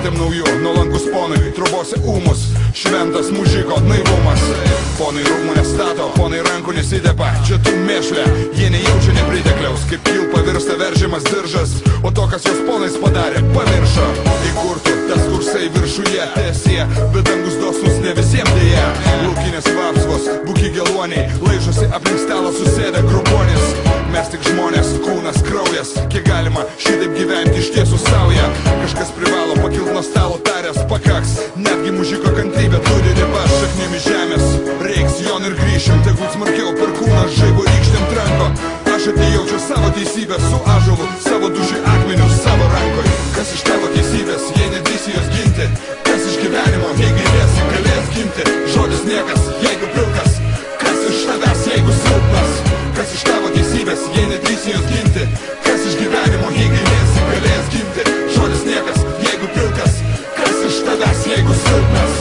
pastatėm naujų, nuolankus ponai, trubose ūmus, šventas mužiko naivumas. Ponai rūmų nestato, ponai rankų nesitepa, čia tu mėšlė, jie nejaučia nepritekliaus, kaip kilpa virsta veržiamas diržas, o to, kas jos ponais padarė, pamiršo. Įkurtų tas kursai viršuje tesie, bet dangus dosnus ne visiems dėja. Laukinės vapsvos, buki geluoniai, laižosi aplink stalą susėdę grubonis. Mes tik žmonės, kūnas, kraujas, kiek galima šitaip gyventi iš tiesų sauja. Kažkas privalo pakilt nuo stalo taręs, pakaks, netgi mužiko kantrybė turi ribas. Šaknimi žemės, reiks jon ir grįšim, tegul smarkiau per kūną žaibo rykštėm tranko. Aš atėjau čia savo teisybę su ąžuolu, savo dušiai akmeniu savo rankoj. Kas iš tavo teisybės, jei nedrįsi jos ginti? Kas iš gyvenimo, jei gailėsi, galės gimti? Žodis niekas, jeigu pilkas. Kas iš tavęs, jeigu silpnas? Kas iš tavo teisybės, jei nedrįsi jos ginti? Kas iš gyvenimo, jei gailėsi, galės gimti? Žodis niekas, jeigu pilkas. Kas iš tavęs, jeigu silpnas?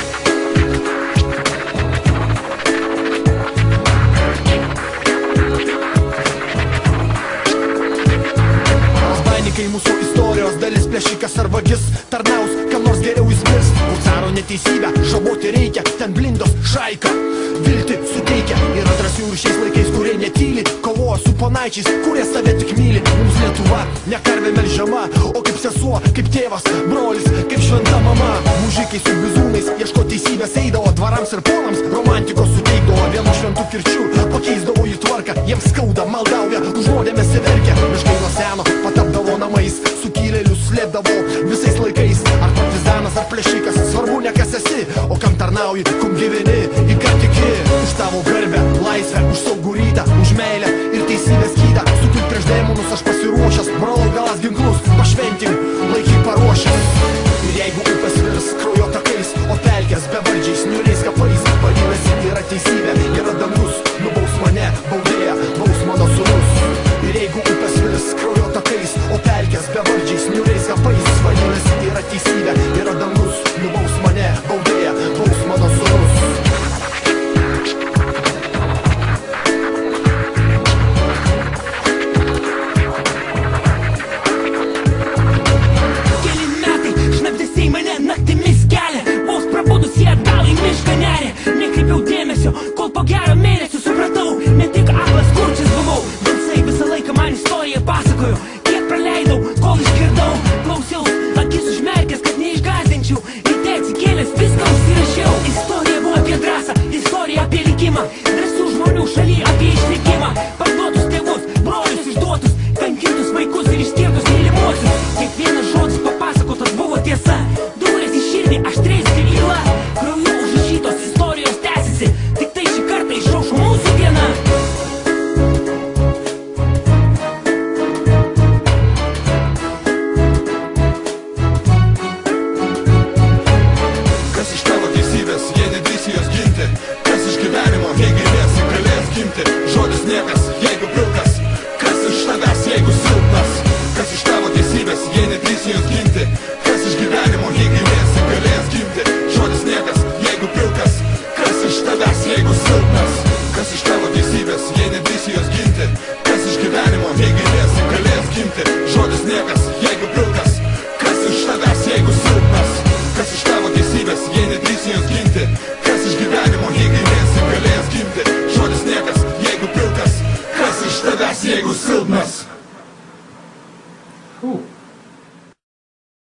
Kai mūsų istorijos dalis plėšikas ar vagis tarnaus, kam nors geriau jis mirs. Caro neteisybę žaboti reikia, ten blindos šaika viltį suteikia. Yra drąsių ir šiais laikais, kurie netyli, kovoja su ponaičiais, kurie save tik myli. Mums Lietuva ne karvė melžiama, o kaip sesuo, kaip tėvas, brolis, kaip šventa mama. Mužikai su bizūnais ieško teisybės eidavo dvarams ir ponams, romantikos suteikdavo vienu šventų kirčių, pakeisdavo į tvarką, jiems skauda, maldauja, už nuodėmės įverkia. Miškai nuo seno patapdavo namais, sukilėlius slėpdavo visais laikais. Ar partizanas, ar plėšikas, svarbu ne kas esi, o kam tarnauji, kum gyveni, į ką tiki. Už tavo garbę, laisvę, už saugų rytą, už meilę ir teisybės skydą. Sukilti prieš demonus aš pasiruošęs, brolau galas ginklus, pašventim, laikyk paruošęs. Ir jeigu upės virs kraujo takais, o pelkės bevardžiais, niuriais kapais, vadinasi, yra teisybė, yra dangus, nubaus mane, baudėja, baus mano sūnus. Ir jeigu upės virs kraujo takais, o pelkės bevardžiais, niuriais kapais, vadinasi, yra teisybė, yra dangus, nubaus mane, baudėja, baus mano sūnus. Kol po gerą mėnesį supratau, ne tik aklas kurčias buvau, balsai visą laiką man istoriją pasakojo. Kiek praleidau, kol išgirdau, klausiau, akis užmerkęs, kad neišgąsdinčiau. Ryte atsikėlęs viską užsirašiau. Istorija buvo apie drąsą, istorija apie likimą, drąsių žmonių šaly apie išlikimą. Parduotus tėvus, brolius išduotus, kankintus vaikus ir išskirtus mylimuosius. Kiekvienas žodis papasakotas buvo tiesa, dūrės į širdį aštriais kaip yla. Krauju užrašytos istorijos tęsiasi, tik tai šį kartą išaušo mūsų diena. Kas iš tavo teisybės, jei nedrįsi jos ginti? Kas iš gyvenimo, jei gailėsi, galės gimti? Žodis niekas, jeigu pilkas. Kas iš tavęs, jeigu silpnas? Kas iš tavo teisybės, jei nedrįsi jos ginti? Kas iš gyvenimo, jei gailėsi, galės gimti? Žodis niekas, jeigu pilkas. Kas iš tavęs, jeigu silpnas? Kas iš tavo teisybės, jei nedrįsi jos ginti? Kas iš gyvenimo, jei gailėsi, galės gimti? Žodis niekas, jeigu pilkas. Kas iš tavęs, jeigu silpnas? Kas iš tavo teisybės, jei nedrįsi jos ginti? Kas iš gyvenimo, jei gailėsi, galės gimti? Žodis niekas, jeigu pilkas. Kas iš tavęs, jeigu silpnas?